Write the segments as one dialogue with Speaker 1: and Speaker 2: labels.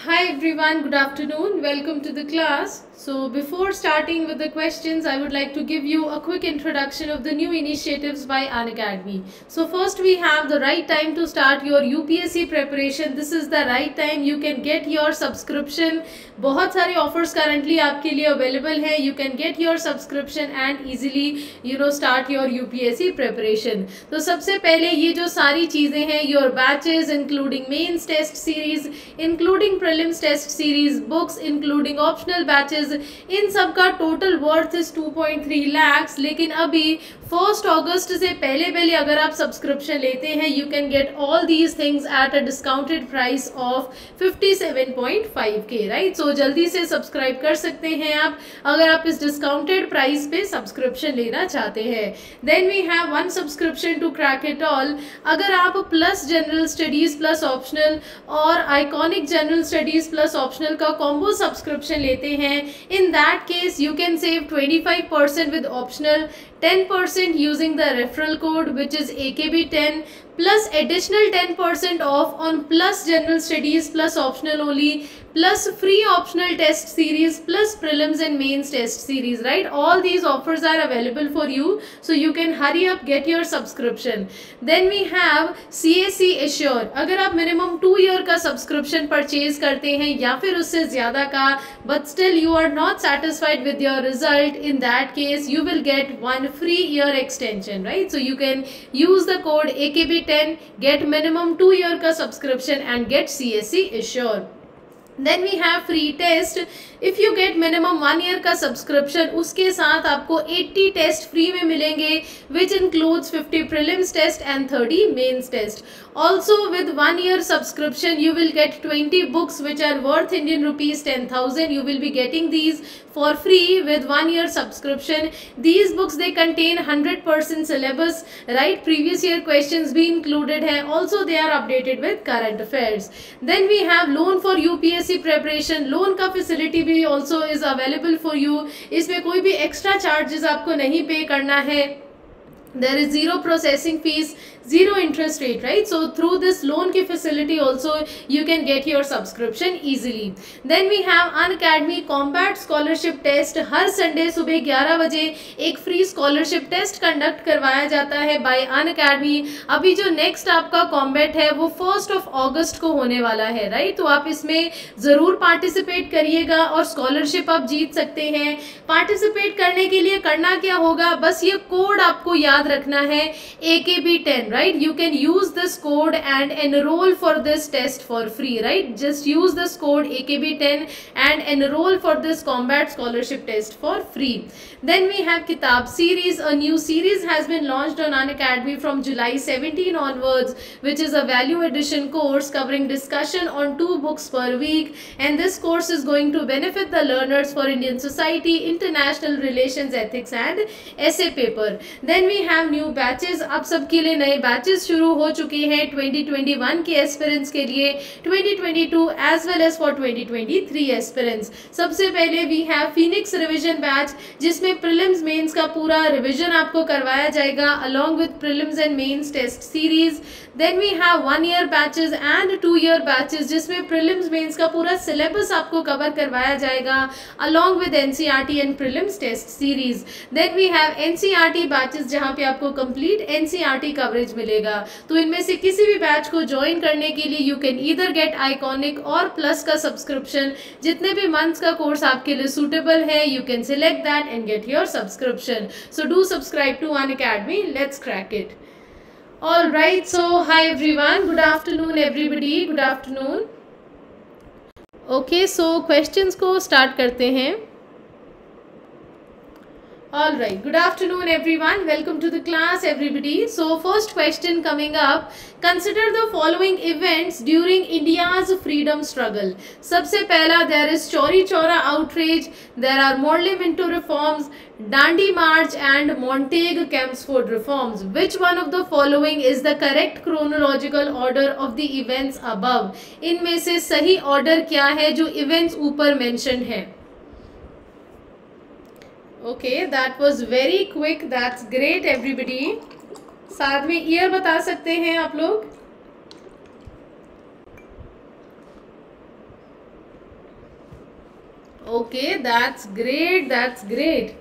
Speaker 1: Hi everyone, good afternoon. Welcome to the class. So before starting with the questions, I would like to give you a quick introduction of the new initiatives by Unacademy. So first we have the right time to start your UPSC preparation. This is the right time you can get your subscription. बहुत सारे offers currently आपके लिए available हैं. You can get your subscription and easily start your UPSC preparation. तो सबसे पहले ये जो सारी चीजें हैं, your batches including mains test series, including prelims test series, books including optional batches, इन सब का टोटल वर्थ इज 2.3 lakhs. लेकिन अभी 1 अगस्त से पहले अगर आप सब्सक्रिप्शन लेते हैं, you can get all these things at a discounted price of 57.5K, right. So जल्दी से सब्सक्राइब कर सकते हैं आप अगर आप इस डिस्काउंटेड प्राइस पे सब्सक्रिप्शन लेना चाहते हैं. Then we have one subscription to crack it all. अगर आप Plus general studies Plus optional और Iconic general studies Plus optional का कॉम्बो सब्सक्रिप्शन लेते हैं, in that case you can save 25% with optional, 10% using the referral code which is AKB10, plus additional 10% off on plus general studies plus optional only, plus free optional test series, plus prelims and mains test series, right. All these offers are available for you, so you can hurry up, get your subscription. Then we have CAC Assure. अगर आप minimum 2 year का subscription purchase करते हैं या फिर उससे ज़्यादा का, but still you are not satisfied with your result, in that case you will get one free year extension, right. So you can use the code AKB10, get minimum 2 year का subscription and get CAC Assure. Then we have free test. If you get minimum 1 year का subscription, उसके साथ आपको 80 test free में मिलेंगे, which includes 50 prelims test and 30 mains test. Also with 1 year subscription you will get 20 books which are worth Indian rupees 10,000. You will be getting these for free with 1 year subscription. These books they contain 100% syllabus, right. Previous year questions भी included है. Also they are updated with current affairs. Then we have loan for UPSC preparation. Loan का facility भी also is available for you. इसमें कोई भी extra charges आपको नहीं pay करना है. There is zero processing fees, zero interest rate, right. So through this loan की facility also you can get your subscription easily. Then we have Unacademy Combat Scholarship Test. हर Sunday सुबह 11 बजे एक free scholarship test conduct करवाया जाता है bye Unacademy. अभी जो नेक्स्ट आपका कॉम्बैट है वो 1 अगस्त को होने वाला है, राइट. तो आप इसमें ज़रूर पार्टिसिपेट करिएगा और स्कॉलरशिप आप जीत सकते हैं. पार्टिसिपेट करने के लिए करना क्या होगा, बस ये कोड आपको याद रखना है, AKB10, right. You can use this code and enroll for this test for free, right. Just use this code AKB10 and enroll for this combat scholarship test for free. Then we have Kitab series. A new series has been launched on Unacademy from July 17 onwards, which is a value addition course covering discussion on 2 books per week, and this course is going to benefit the learners for Indian society, international relations, ethics and essay paper. Then we have new batches. आप सबके लिए नए batches शुरू हो चुके हैं 2021 के aspirants के लिए, 2022 as well as for 2023 aspirants. सबसे पहले we have Phoenix revision batch, जिसमें प्रीलिम्स मेंस का पूरा रिवीजन आपको करवाया जाएगा along with prelims and mains test series. Then we have 1 year batches and 2 year batches, जिसमें प्रीलिम्स मेंस का पूरा सिलेबस आपको कवर करवाया जाएगा along with NCERT and prelims test series. Then we have NCERT batches, जहां पे आपको complete NCERT coverage मिलेगा. तो इनमें से किसी भी बैच को ज्वाइन करने के लिए you can either get Iconic और प्लस का सब्सक्रिप्शन. जितने भी मंथ्स का कोर्स आपके लिए सूटेबल है, you can select that and get your subscription. So do subscribe to Unacademy. Let's crack it. All right, so hi everyone, good afternoon everybody, good afternoon. Okay, so questions को start करते हैं. All right, good afternoon everyone, welcome to the class everybody. So first question coming up, consider the following events during India's freedom struggle. सबसे पहला, there is Chauri Chaura outrage, there are Morley Minto reforms, Dandi March and Montague Chelmsford reforms. Which one of the following is the correct chronological order of the events above? इनमें से सही order क्या है जो events ऊपर mentioned है? Okay, that was very quick. That's great everybody. साथ में ईयर बता सकते हैं आप लोग. Okay, that's great. That's great.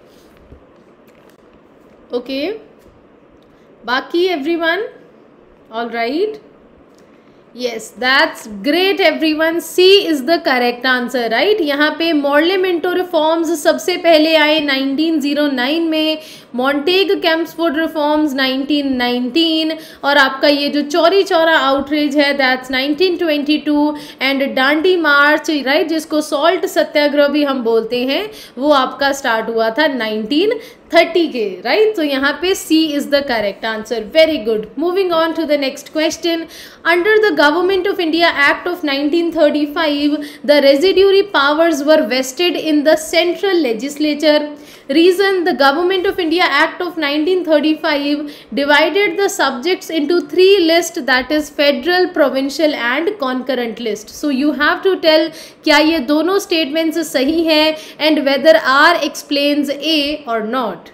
Speaker 1: Okay. Baki everyone. All right. Yes, that's great everyone. C is the correct answer, right? यहाँ पे मॉर्लेमेंटो रिफॉर्म्स सबसे पहले आए 1909 में, मॉन्टेग कैम्प्सफोर्ड रिफॉर्म्स 1919, और आपका ये जो चौरी चौरा आउटरीच है that's 1922, and Dandi march, right, जिसको सॉल्ट सत्याग्रह भी हम बोलते हैं, वो आपका स्टार्ट हुआ था 1930 के, राइट? तो यहाँ पे C is the correct answer. Very good. Moving on to the next question. Under the Government of India Act of 1935, the residuary powers were vested in the central legislature. Reason: the Government of India Act of 1935 divided the subjects into three lists, that is federal, provincial and concurrent list. So you have to tell क्या ये दोनों statements सही हैं and whether R explains A or not.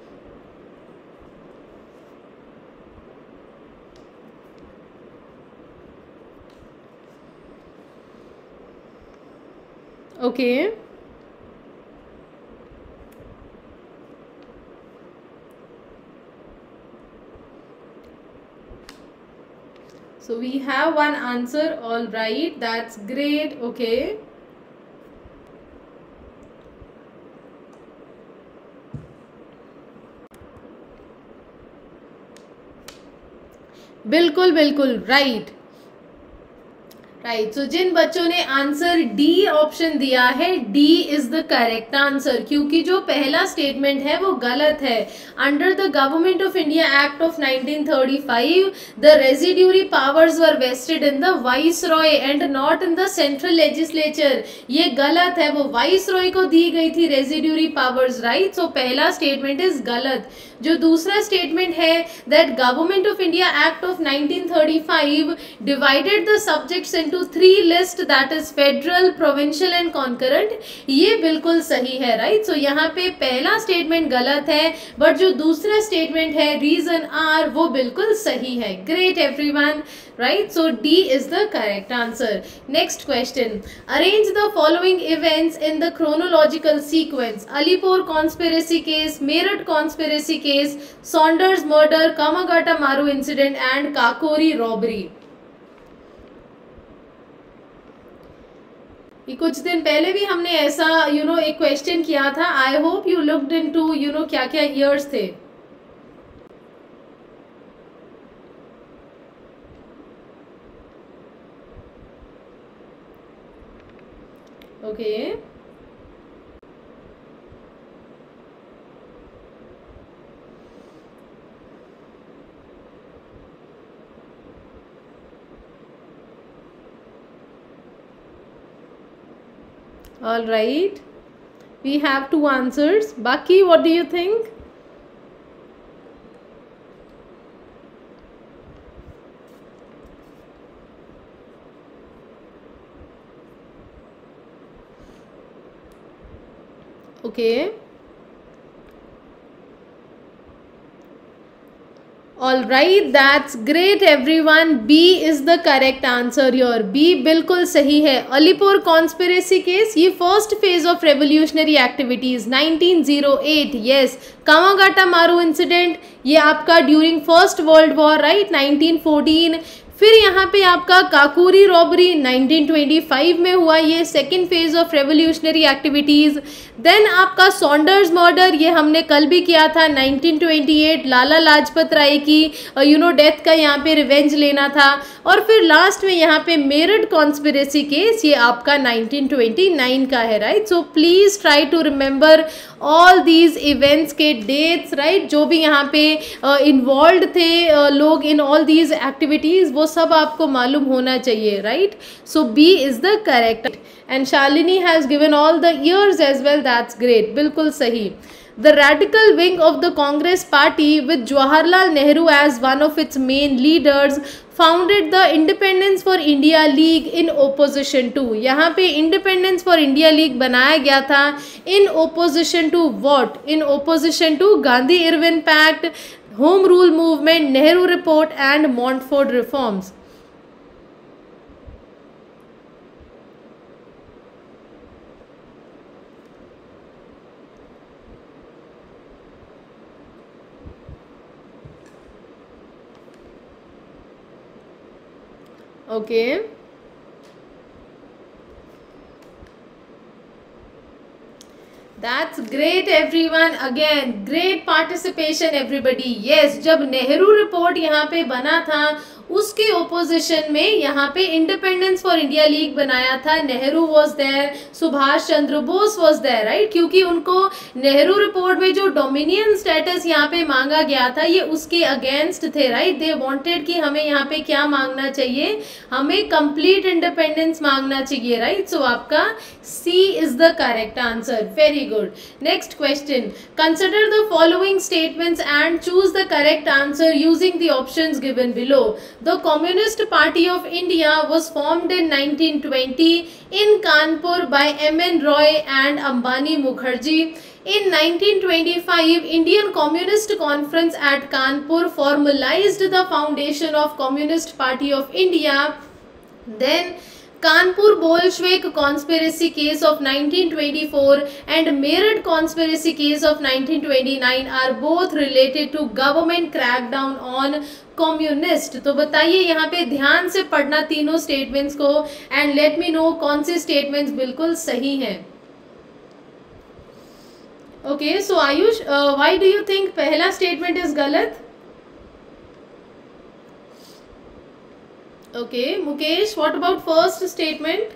Speaker 1: Okay. So we have one answer. All right, that's great. Okay. बिल्कुल बिल्कुल right. Right. सो जिन बच्चों ने answer D option दिया है, D is the correct answer, क्योंकि जो पहला स्टेटमेंट है वो गलत है. Under the Government of India Act of 1935 the residuary powers were vested in the viceroy and not in the central legislature. ये गलत है, वो वाइस रॉय को दी गई थी रेजिड्यूरी पावर्स, राइट? सो पहला स्टेटमेंट इज गलत. जो दूसरा स्टेटमेंट है that Government of India Act of 1935 divided the subjects into three list, that is federal, provincial and concurrent, ये बिल्कुल सही है, राइट? सो यहाँ पे पहला स्टेटमेंट गलत है, बट जो दूसरा स्टेटमेंट है रीजन आर, वो बिल्कुल सही है. Great everyone, right? So D is the correct answer. Next question. Arrange the following events in the chronological sequence: Alipur conspiracy case, Meerut conspiracy case, Saunders murder, Kamagata Maru incident and Kakori robbery. ये कुछ दिन पहले भी हमने ऐसा एक question किया था. I hope you looked into क्या क्या ईयर्स थे. Okay. All right. We have two answers. Baki, what do you think? Okay. All right, that's great everyone. B is the correct answer here. B बिल्कुल सही है. Alipur conspiracy case, ये first phase of revolutionary activities 1908. Yes. Komagata Maru incident, ये आपका during First World War, right, 1914. फिर यहाँ पे आपका काकोरी रॉबरी 1925 में हुआ, ये second phase of revolutionary activities. Then आपका सॉन्डर्स मर्डर, ये हमने कल भी किया था, 1928, लाला लाजपत राय की डेथ का यहाँ पे रिवेंज लेना था. और फिर लास्ट में यहाँ पे मेरठ कॉन्स्पिरेसी केस, ये आपका 1929 का है, right? So please try to remember all these events के डेट्स, राइट? जो भी यहाँ पे इन्वॉल्व थे लोग इन ऑल दीज एक्टिविटीज, वो सब आपको मालूम होना चाहिए, right? So B is the correct. And Shalini has given all the years as well. That's great. बिल्कुल सही. The radical wing of the Congress party, with Jawaharlal Nehru as one of its main leaders, founded the Independence for India League in opposition to. यहाँ पे Independence for India League बनाया गया था in opposition to what? In opposition to Gandhi-Irwin Pact, Home Rule Movement, Nehru Report and Montfort Reforms. Okay, That's great everyone. Again, great participation everybody. Yes, जब Nehru report यहाँ पे बना था उसके opposition में यहाँ पे इंडिपेंडेंस फॉर इंडिया लीग बनाया था. Nehru was there, Subhash Chandra Bose was there, right. क्योंकि उनको नेहरू रिपोर्ट में जो डोमिनियन स्टेटस यहाँ पे मांगा गया था ये उसके अगेंस्ट थे, राइट. दे वांटेड कि हमें यहाँ पे क्या मांगना चाहिए, हमें कंप्लीट इंडिपेंडेंस मांगना चाहिए, राइट. सो आपका C is the correct answer. Very good. Next question. Consider the following statements and choose the correct answer using the options given below. The Communist Party of India was formed in 1920 in Kanpur by M.N. Roy and Ambani Mukherjee. In 1925, Indian Communist Conference at Kanpur formalized the foundation of Communist Party of India. Then Kanpur Bolshevik conspiracy case of 1924 and Meerut conspiracy case of 1929 are both related to government crackdown on communist. तो बताइए यहाँ पे ध्यान से पढ़ना तीनों statements को and let me know कौन से स्टेटमेंट्स बिल्कुल सही हैं. Okay, so Ayush, why do you think पहला स्टेटमेंट इज गलत? Okay, Mukesh, what about first statement?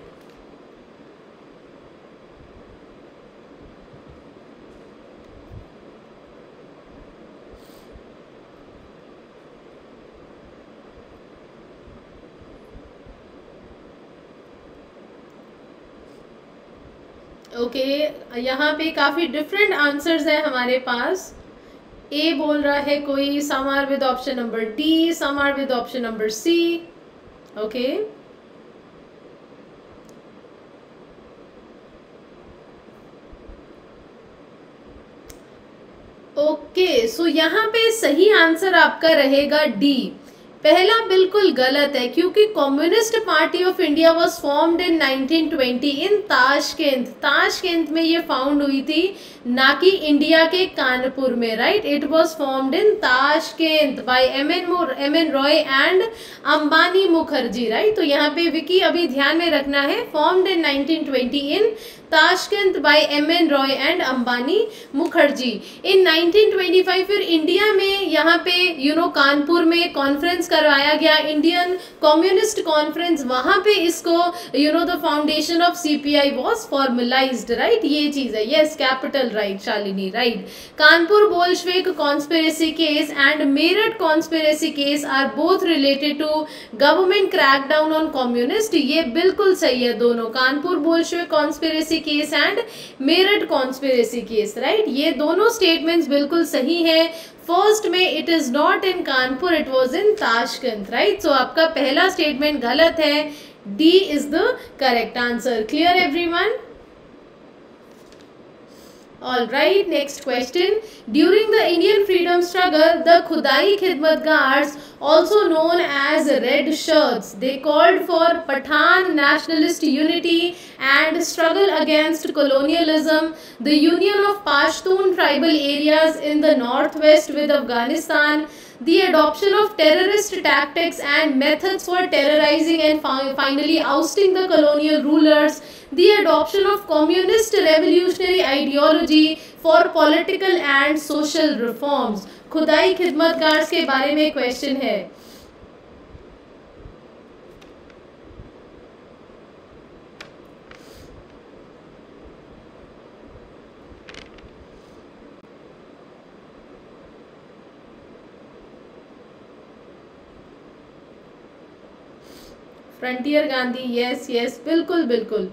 Speaker 1: Okay, यहाँ पे काफ़ी डिफरेंट आंसर्स है हमारे पास. ए बोल रहा है कोई, some are with option number D, some are with option number C. Okay, okay, so यहाँ पे सही आंसर आपका रहेगा डी. पहला बिल्कुल गलत है क्योंकि communist party of India was formed in 1920 in Tashkent. Tashkent में ये फाउंड हुई थी, ना कि इंडिया के कानपुर में, right. It was formed in Tashkent by M N. Roy and Ambani Mukherjee, right. तो यहाँ पे विकी अभी ध्यान में रखना है, formed in 1920 in Tashkent by M N. Roy and Ambani Mukherjee. In 1925 फिर इंडिया में यहाँ पे कानपुर में कॉन्फ्रेंस करवाया गया, इंडियन कम्युनिस्ट कॉन्फ्रेंस. वहां पे इसको the foundation of CPI was formalised, right. ये चीज है. Yes, capital, right. Shalini, right. Kanpur Bolshevik conspiracy case and Meerut conspiracy case are both related to government crackdown on communist. ये बिल्कुल सही है दोनों, Kanpur Bolshevik conspiracy case and Meerut conspiracy case, right. ये दोनों स्टेटमेंट्स बिल्कुल सही है. फर्स्ट में it is not in Kanpur, it was in Tashkent, right. So आपका पहला स्टेटमेंट गलत है. D is the correct answer. Clear everyone? All right, next question. During the Indian freedom struggle, the Khudai Khidmat Guards, also known as Red Shirts, they called for Pathan nationalist unity and struggle against colonialism, the union of Pashtun tribal areas in the northwest with Afghanistan, the adoption of terrorist tactics and methods for terrorizing and finally ousting the colonial rulers, the adoption of communist revolutionary ideology for political and social reforms. खुदाई खिदमत guards के बारे में question है. Frontier Gandhi, yes yes, बिल्कुल बिल्कुल.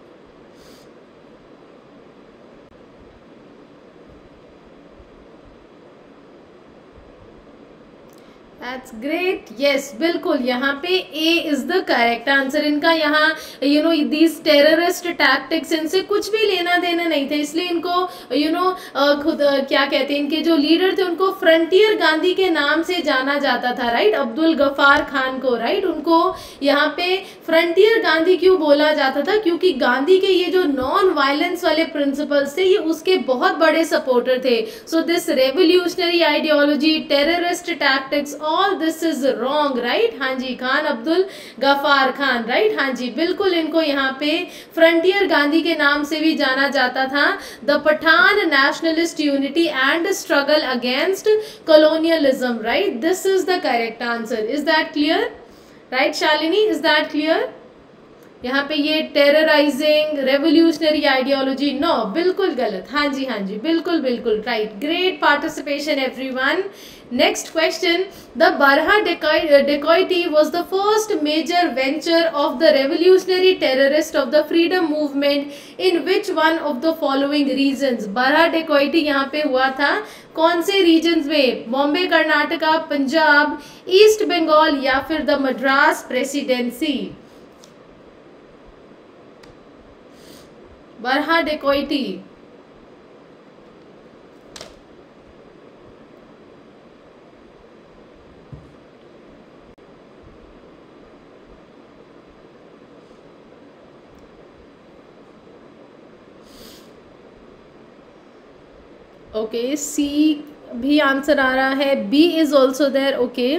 Speaker 1: That's great. Yes, बिल्कुल यहाँ पे A is the correct answer. इनका यहाँ these terrorist tactics, इनसे कुछ भी लेना देना नहीं था, इसलिए इनको खुद क्या कहते हैं, इनके जो लीडर थे उनको फ्रंटियर गांधी के नाम से जाना जाता था, राइट. अब्दुल गफ्फार खान को, राइट, उनको यहाँ पे फ्रंटियर गांधी क्यों बोला जाता था, क्योंकि गांधी के ये जो नॉन वायलेंस वाले प्रिंसिपल्स थे ये उसके बहुत बड़े सपोर्टर थे. So this revolutionary ideology, terrorist tactics, all this is wrong, right. हाँ जी, खान अब्दुल गफार खान, राइट। हाँ जी, बिल्कुल इनको यहाँ पे फ्रंटियर गांधी के नाम से भी जाना जाता था। The Pathan nationalist unity and struggle against colonialism, right? This is the correct answer. Is that clear? Right, Shalini? Is that clear? यहाँ पे ये टेरराइजिंग रेवोल्यूशनरी आइडियोलॉजी, नो, बिल्कुल गलत। हाँ जी, हाँ जी, बिल्कुल बिल्कुल right. Great participation everyone. Next question, the Barrah dacoity was the first major venture of the revolutionary terrorist of the freedom movement in which one of the following regions. Barrah dacoity यहाँ पे हुआ था कौन से रीजन्स में? बॉम्बे, कर्नाटका, पंजाब, ईस्ट बंगाल या फिर the Madras presidency. Barrah dacoity, okay, C भी आंसर आ रहा है, B is also there, okay,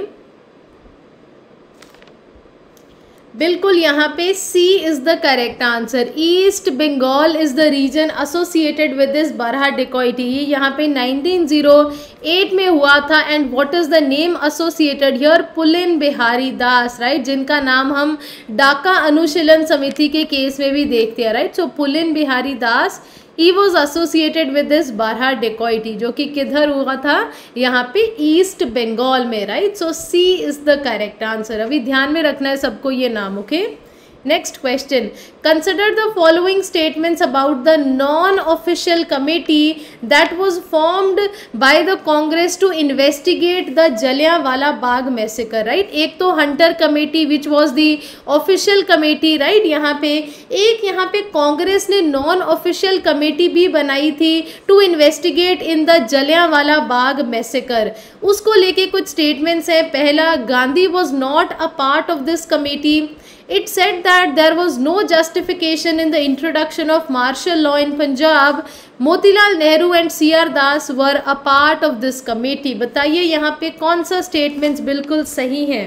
Speaker 1: बिल्कुल यहाँ पे C is the correct answer. East Bengal is the region associated with this Barrah dacoity. ये यहाँ पे 1908 में हुआ था। And what is the name associated here? Pulin Bihari Das, right, जिनका नाम हम डाका अनुशीलन समिति के केस में भी देखते हैं, right. So Pulin Bihari Das, he was associated with this Barrah dacoity, जो कि किधर हुआ था? यहाँ पे ईस्ट बंगाल में, right. So C is the correct answer. अभी ध्यान में रखना है सबको ये नाम, okay. Next question. Consider the following statements about the non-official committee that was formed by the Congress to investigate the Jallianwala Bagh massacre, right? एक तो Hunter committee which was the official committee, right? यहाँ पे एक यहाँ पे कांग्रेस ने non-official committee भी बनाई थी to investigate in the Jallianwala Bagh massacre. उसको लेके कुछ statements हैं. पहला, Gandhi was not a part of this committee. It said that there was no justification in the introduction of martial law in Punjab. Motilal Nehru and C.R. Das were a part of this committee. बताइए यहाँ पे कौन सा statements बिल्कुल सही है?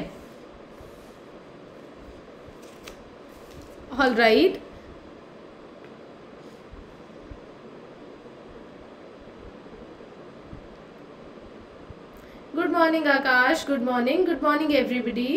Speaker 1: All right. Good morning Akash. Good morning. Good morning everybody.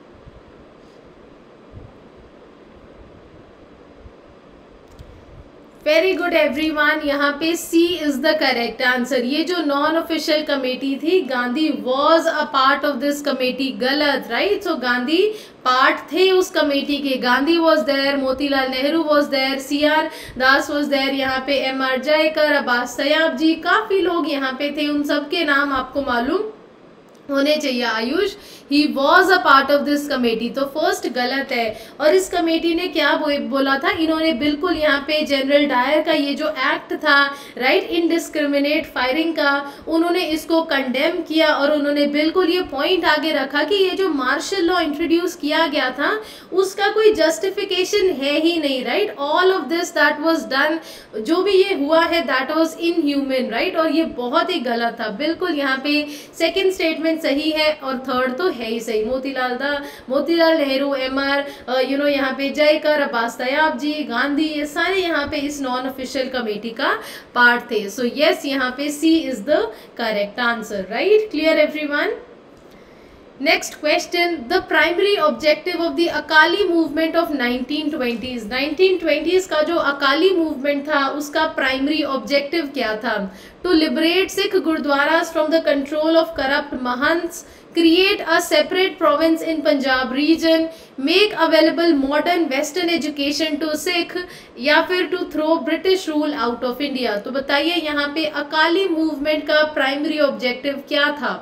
Speaker 1: Very good everyone. यहाँ पे C is the correct answer. ये जो नॉन ऑफिशियल कमेटी थी, Gandhi was a part of this committee. गलत, राइट. सो गांधी पार्ट थे उस कमेटी के. Gandhi was there, Motilal Nehru was there, C.R. Das was there, यहाँ पे M.R. जयकर, अब्बास तैयब जी, काफी लोग यहाँ पे थे. उन सबके नाम आपको मालूम होने चाहिए. Ayush, he was a part of this committee. तो फर्स्ट गलत है. और इस कमेटी ने क्या बोला था? इन्होंने बिल्कुल यहाँ पे जनरल डायर का ये जो एक्ट था, राइट, इनडिस्क्रिमिनेट फायरिंग का, उन्होंने इसको कंडेम किया. और उन्होंने बिल्कुल ये पॉइंट आगे रखा कि ये जो मार्शल लॉ इंट्रोड्यूस किया गया था उसका कोई जस्टिफिकेशन है ही नहीं, right. All of this that was done, जो भी ये हुआ है दैट वाज इनह्यूमन, राइट. और ये बहुत ही गलत था. बिल्कुल यहाँ पे सेकेंड स्टेटमेंट सही है और थर्ड तो है ही सही. मोतीलाल नेहरू, M.R. यहाँ पे जयकर, अब्बास तैयब जी, गांधी, ये सारे यहाँ पे इस नॉन ऑफिशियल कमेटी का पार्ट थे. सो यस, यहाँ पे C is the correct answer, right. Clear everyone. Next question, the primary objective of the Akali movement of 1920s. 1920s का जो अकाली मूवमेंट था उसका प्राइमरी ऑब्जेक्टिव क्या था? To liberate Sikh gurudwaras from the control of corrupt mahants, create a separate province in Punjab region, make available modern western education to Sikh, या फिर to throw British rule out of India. तो बताइए यहाँ पे अकाली मूवमेंट का primary objective क्या था?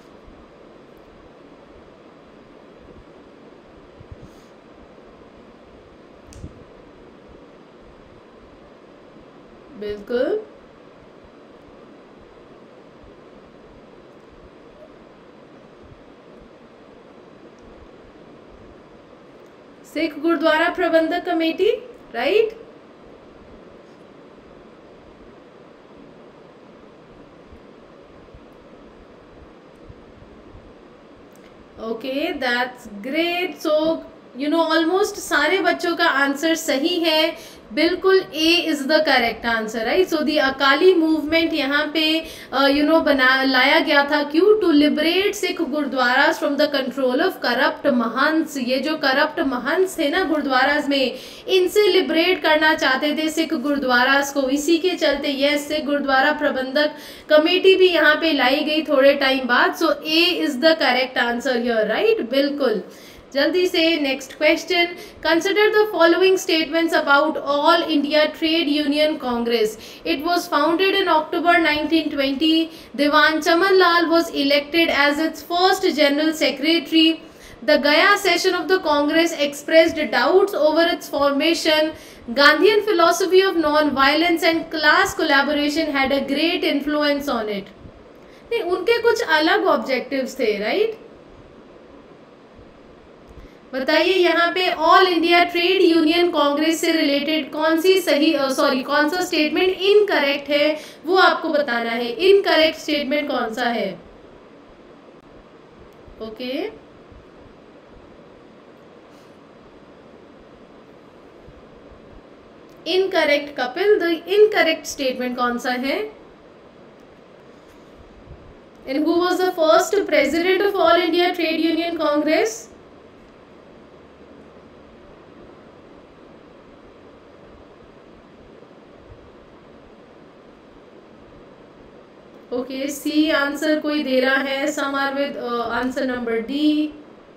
Speaker 1: बिल्कुल Sikh Gurudwara Prabandhak Committee, right. Okay, that's great. So almost सारे बच्चों का आंसर सही है. बिल्कुल A is the correct answer, right. So the Akali movement यहाँ पे लाया गया था. क्यों? To liberate Sikh gurudwara from the control of corrupt mahants. ये जो करप्ट महंस थे ना गुरुद्वाराज में, इनसे लिबरेट करना चाहते थे सिख गुरुद्वाराज को. इसी के चलते ये सिख गुरुद्वारा प्रबंधक कमेटी भी यहाँ पे लाई गई थोड़े टाइम बाद. So A is the correct answer here, right. बिल्कुल. जल्दी से next question. Consider the following statements about All India Trade Union Congress. It was founded in October 1920. Diwan Chaman Lal was elected as its first general secretary. The Gaya session of the Congress expressed doubts over its formation. Gandhian philosophy of non-violence and class collaboration had a great influence on it. नहीं, उनके कुछ अलग objectives थे, right. बताइए यहाँ पे All India Trade Union Congress से related कौन सा स्टेटमेंट इनकरेक्ट है, वो आपको बताना है. इनकरेक्ट स्टेटमेंट कौन सा है? Okay, incorrect Kapil. The incorrect statement कौन सा है? And who was the first president of All India Trade Union Congress? Okay, C answer कोई दे रहा है. Some are with answer number D.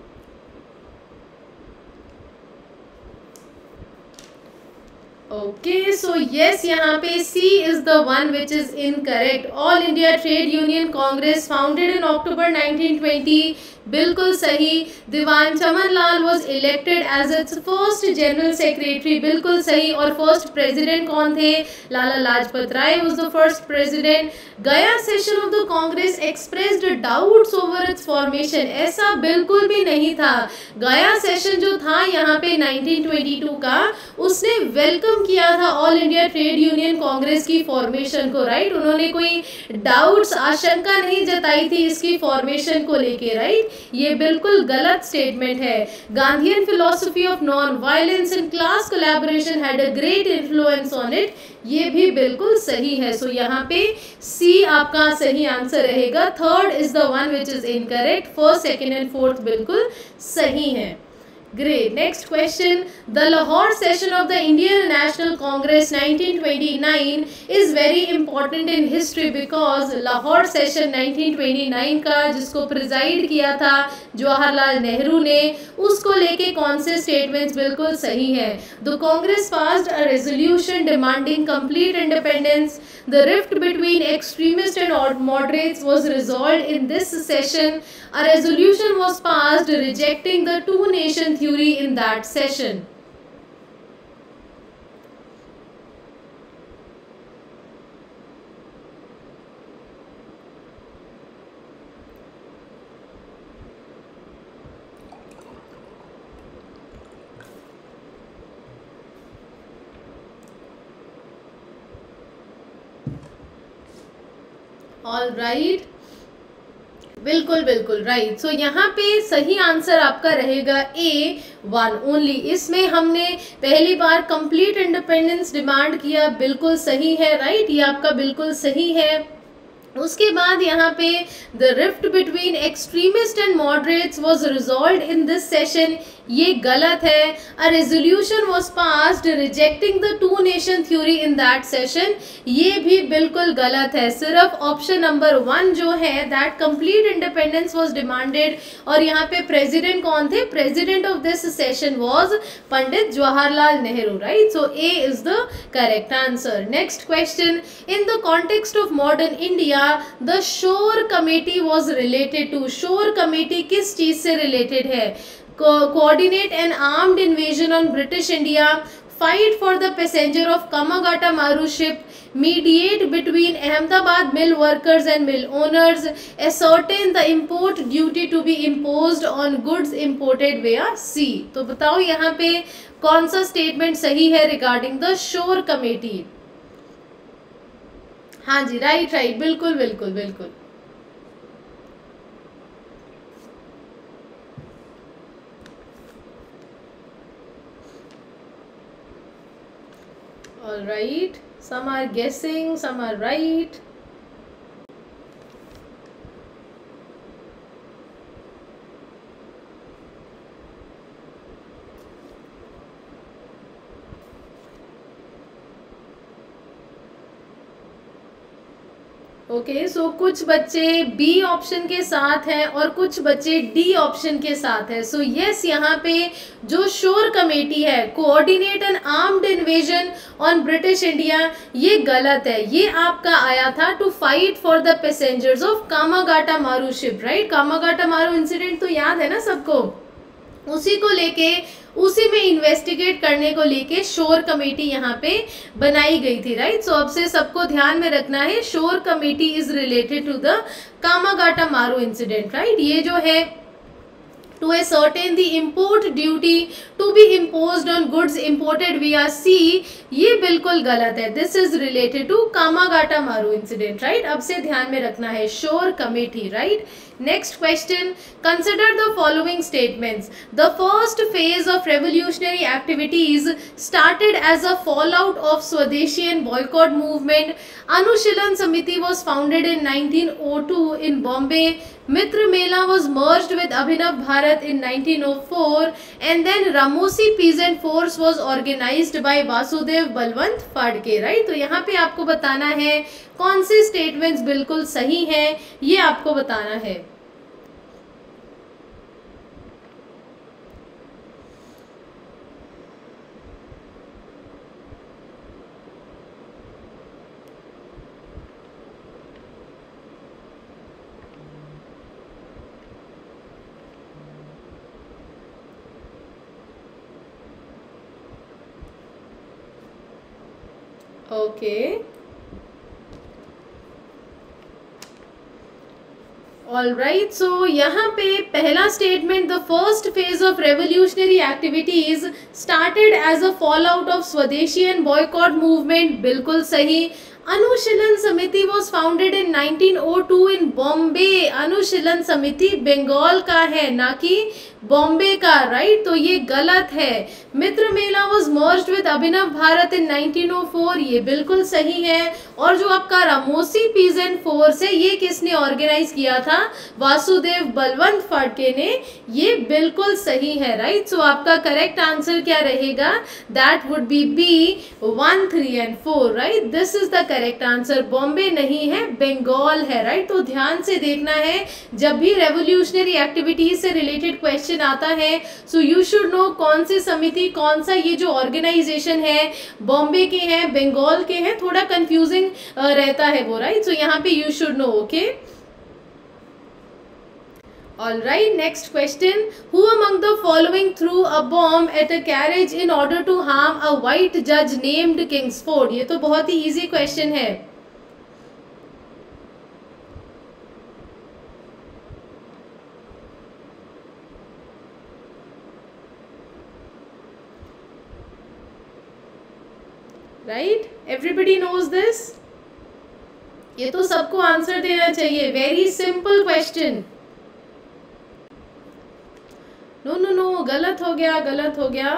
Speaker 1: Okay, so yes, यहाँ पे C is the one which is incorrect. All India Trade Union Congress founded in October 1920. बिल्कुल सही. Diwan Chaman Lal was elected as its first general secretary. बिल्कुल सही. और first president कौन थे? Lala Lajpat Rai was the first president. Gaya session of the Congress expressed doubts over its formation. ऐसा बिल्कुल भी नहीं था. गया सेशन जो था यहाँ पे 1922 का, उसने वेलकम किया था All India Trade Union Congress की फॉर्मेशन को, राइट. उन्होंने कोई डाउट्स, आशंका नहीं जताई थी इसकी फॉर्मेशन को लेके, राइट. ये बिल्कुल गलत स्टेटमेंट है. Gandhian philosophy of non violence and class collaboration had a great influence on it. ये भी बिल्कुल सही है. सो यहाँ पे सी आपका सही आंसर रहेगा. Third is the one which is incorrect. First, second and fourth बिल्कुल सही है. Great. Next question. The Lahore session of the Indian National Congress 1929 is very important in history because Lahore session 1929 का जिसको preside किया था जवाहरलाल नेहरू ने, उसको लेके कौन से स्टेटमेंट्स बिल्कुल सही है. The Congress passed a resolution demanding complete independence. The rift between extremists and moderates was resolved in this session. A resolution was passed rejecting the two-nation theory in that session. All right. बिल्कुल बिल्कुल right. So यहाँ पे सही answer आपका रहेगा A1 only. इसमें हमने पहली बार कंप्लीट इंडिपेंडेंस डिमांड किया. बिल्कुल सही है, राइट. ये आपका बिल्कुल सही है. उसके बाद यहाँ पे the rift between extremist and moderates was resolved in this session. ये गलत है. A resolution was passed rejecting the two nation theory in that session. ये भी बिल्कुल गलत है. सिर्फ ऑप्शन नंबर 1 जो है that complete independence was demanded. और यहाँ पे प्रेसिडेंट कौन थे? President of this session was Pandit Jawaharlal Nehru, right. So A is the correct answer. Next question. In the context of modern India the Shore committee was related to. Shore committee किस चीज से related है? Coordinate an armed invasion on British India, fight for the passenger of Kamagata Maru ship, mediate between Ahmedabad mill workers and mill owners, ascertain the import duty to be imposed on goods imported via sea. तो बताओ यहाँ पे कौन सा statement सही है regarding the Shore committee? हाँ जी, right right, बिल्कुल बिल्कुल बिल्कुल. All right, some are guessing, some are right. Okay, so कुछ बच्चे बी ऑप्शन के साथ हैं और कुछ बच्चे डी ऑप्शन के साथ हैं. सो यस, यहाँ पे जो शोर कमेटी है, coordinate an armed invasion on British India, ये गलत है. ये आपका आया था to fight for the passengers of Komagata Maru ship, right. कामागाटा Maru incident तो याद है ना सबको. उसी को लेके, उसी में इन्वेस्टिगेट करने को लेके शोर कमेटी यहाँ पे बनाई गई थी, राइट. सो अब से सबको ध्यान में रखना है, Shore committee is related to the Komagata Maru incident, right. ये जो है to ascertain the import duty to be imposed on goods imported via sea, ये बिल्कुल गलत है. This is related to Komagata Maru incident, right. अब से ध्यान में रखना है Shore committee, right. Next question, consider the following statements. The first phase of revolutionary activities started as a fallout of Swadeshi boycott movement. Anushilan Samiti was founded in 1902 in Bombay. Mitra Mela was merged with Abhinav Bharat in 1904, and then Ramosi Peasant Force was organized by Vasudev Balwant Phadke, right. तो यहाँ पे आपको बताना है कौन से statements बिल्कुल सही हैं, ये आपको बताना है. Okay, all right. सो यहाँ पे पहला statement, the first phase of revolutionary activities started as a fall out of swadeshi and boycott movement, बिल्कुल सही. Anushilan Samiti was founded in 1902 in Bombay. Anushilan Samiti Bengal का है, ना कि बॉम्बे का, राइट. तो ये गलत है. Mitra Mela was merged with Abhinav Bharat in 1904, ये बिल्कुल सही है. और जो आपका रामोसी पीजेंट फोर्स है, ये किसने ऑर्गेनाइज किया था? वासुदेव बलवंत फडके ने, ये बिल्कुल सही है, राइट. सो आपका करेक्ट आंसर क्या रहेगा? That would be B 1, 3 and 4, right. This is the correct answer. Bombay नहीं है, बंगाल है, राइट. तो ध्यान से देखना है, जब भी रेवोल्यूशनरी एक्टिविटीज से रिलेटेड क्वेश्चन आता है, सो यू शुड नो कौन सी समिति, कौन सा ये जो ऑर्गेनाइजेशन है, बॉम्बे के हैं, बंगाल के हैं, थोड़ा कंफ्यूजिंग रहता है वो, राइट. सो यहाँ पे you should know. Okay, all right. Next question, who among the following threw a bomb at a carriage in order to harm a white judge named Kingsford? ये तो बहुत ही easy question है. Right, everybody knows this. ये तो सबको answer देना चाहिए. Very simple question. No no no, गलत हो गया, गलत हो गया.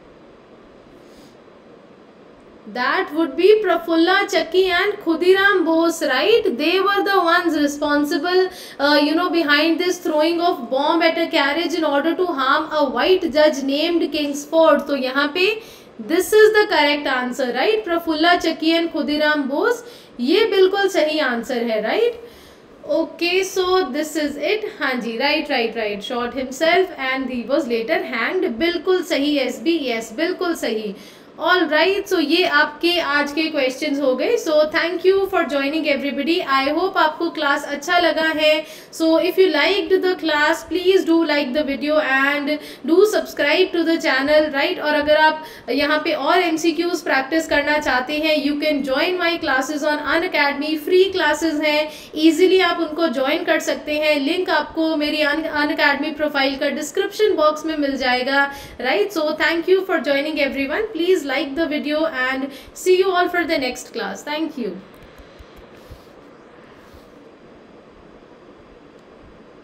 Speaker 1: That would be Prafulla Chakki and Khudiram Bose, right? They were the ones responsible, behind this throwing of bomb at a carriage in order to harm a white judge named Kingsford. तो यहाँ पे this is the correct answer, right? Prafulla Chakki and Khudiram Bose, ये बिल्कुल सही answer है, right? Okay, so this is it. हाँ जी, right. Shot himself and he was later hanged. बिल्कुल सही. SB, yes, बिल्कुल सही. All right. सो ये आपके आज के क्वेश्चंस हो गए. So thank you for joining everybody. I hope आपको क्लास अच्छा लगा है. So if you liked the class, please do like the video and do subscribe to the channel, right. और अगर आप यहाँ पे और MCQs प्रैक्टिस करना चाहते हैं, you can join my classes on Unacademy. Free classes हैं, ईजिली आप उनको ज्वाइन कर सकते हैं. लिंक आपको मेरी अनअकैडमी प्रोफाइल का डिस्क्रिप्शन बॉक्स में मिल जाएगा, right. So thank you for joining everyone. Please like the video and see you all for the next class. Thank you.